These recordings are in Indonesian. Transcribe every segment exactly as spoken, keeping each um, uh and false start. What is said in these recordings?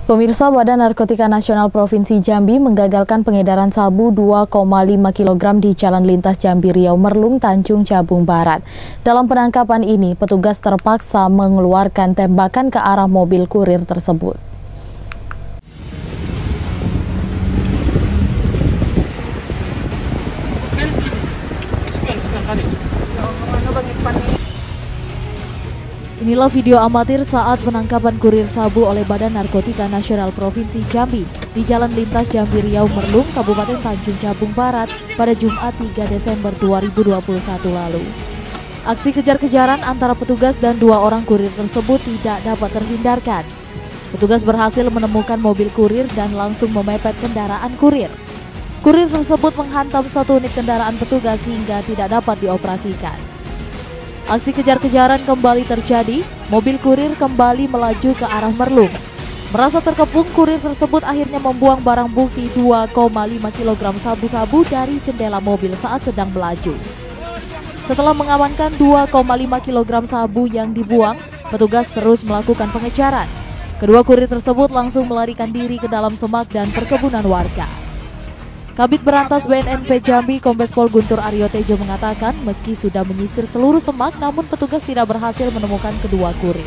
Pemirsa, Badan Narkotika Nasional Provinsi Jambi menggagalkan pengedaran sabu dua koma lima kilogram di Jalan Lintas Jambi Riau Merlung, Tanjung Jabung Barat. Dalam penangkapan ini, petugas terpaksa mengeluarkan tembakan ke arah mobil kurir tersebut. Inilah video amatir saat penangkapan kurir sabu oleh Badan Narkotika Nasional Provinsi Jambi di Jalan Lintas Jambi Riau Merlung, Kabupaten Tanjung Jabung Barat pada Jumat tiga Desember dua ribu dua puluh satu lalu. Aksi kejar-kejaran antara petugas dan dua orang kurir tersebut tidak dapat terhindarkan. Petugas berhasil menemukan mobil kurir dan langsung memepet kendaraan kurir. Kurir tersebut menghantam satu unit kendaraan petugas hingga tidak dapat dioperasikan. Aksi kejar-kejaran kembali terjadi, mobil kurir kembali melaju ke arah Merlung. Merasa terkepung, kurir tersebut akhirnya membuang barang bukti dua koma lima kilogram sabu-sabu dari jendela mobil saat sedang melaju. Setelah mengamankan dua koma lima kilogram sabu yang dibuang, petugas terus melakukan pengejaran. Kedua kurir tersebut langsung melarikan diri ke dalam semak dan perkebunan warga. Kabid Berantas B N N P Jambi Kombes Pol Guntur Aryo Tejo mengatakan meski sudah menyisir seluruh semak, namun petugas tidak berhasil menemukan kedua kurir.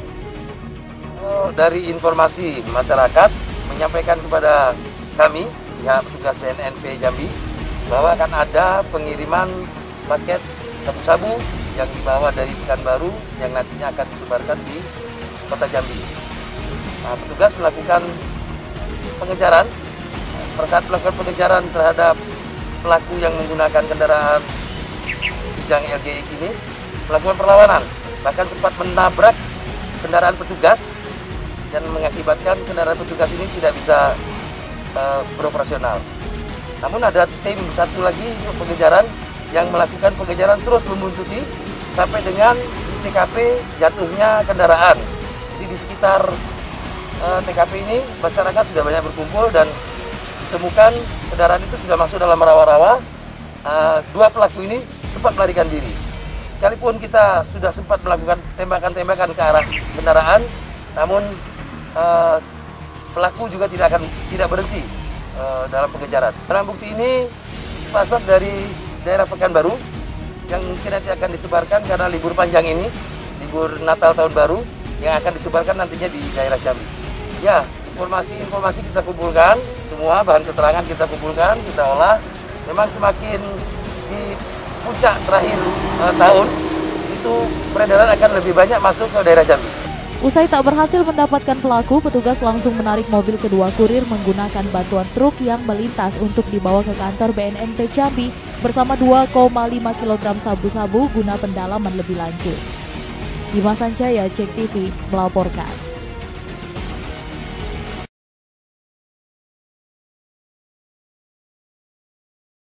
Dari informasi masyarakat menyampaikan kepada kami, pihak petugas B N N P Jambi, bahwa akan ada pengiriman paket sabu-sabu yang dibawa dari Pekanbaru yang nantinya akan disebarkan di Kota Jambi. Nah, petugas melakukan pengejaran. Pada saat melakukan pengejaran terhadap pelaku yang menggunakan kendaraan Kijang L G I ini, melakukan perlawanan, bahkan sempat menabrak kendaraan petugas dan mengakibatkan kendaraan petugas ini tidak bisa uh, beroperasional. Namun ada tim satu lagi untuk pengejaran yang melakukan pengejaran terus membuntuti sampai dengan T K P jatuhnya kendaraan. Jadi di sekitar uh, T K P ini masyarakat sudah banyak berkumpul dan ditemukan kendaraan itu sudah masuk dalam rawa-rawa. Uh, dua pelaku ini sempat melarikan diri. Sekalipun kita sudah sempat melakukan tembakan-tembakan ke arah kendaraan, namun uh, pelaku juga tidak akan tidak berhenti uh, dalam pengejaran. Barang bukti ini pasok dari daerah Pekanbaru yang mungkin nanti akan disebarkan karena libur panjang ini, libur Natal Tahun Baru, yang akan disebarkan nantinya di daerah Jambi. Ya, informasi-informasi kita kumpulkan, semua bahan keterangan kita kumpulkan, kita olah. Memang semakin di puncak terakhir uh, tahun, itu peredaran akan lebih banyak masuk ke daerah Jambi. Usai tak berhasil mendapatkan pelaku, petugas langsung menarik mobil kedua kurir menggunakan bantuan truk yang melintas untuk dibawa ke kantor B N N P Jambi bersama dua koma lima kilogram sabu-sabu guna pendalaman lebih lanjut. Dimas Sanjaya, Cek T V, melaporkan.